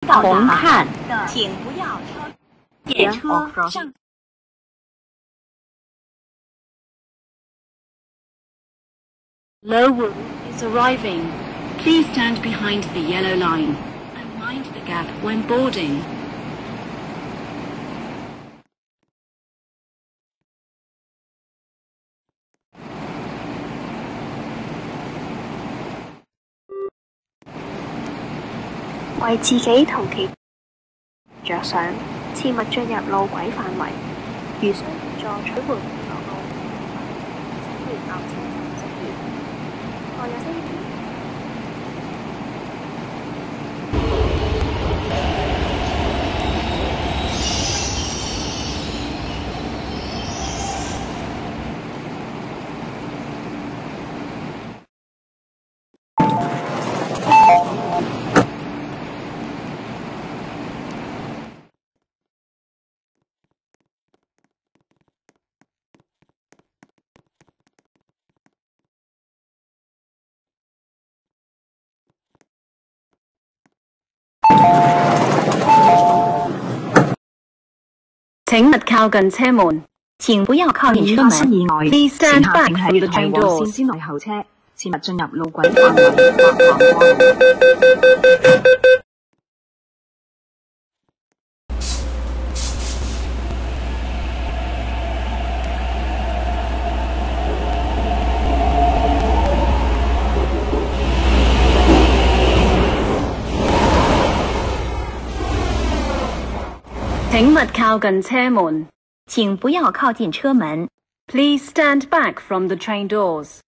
红看， 请不要超电车上。 Lowell is arriving. Please stand behind the yellow line and mind the gap when boarding. 為自己同其着想，切勿進入路軌範圍。如需協助取回回落路，請聯絡車站職員。For your safety。 請勿靠近車門，請不要靠近車門。Please stand back from the train doors。 線之內候車，切勿進入路軌範圍或橫過路。 請勿靠近車門，請不要靠近車門。Please stand back from the train doors.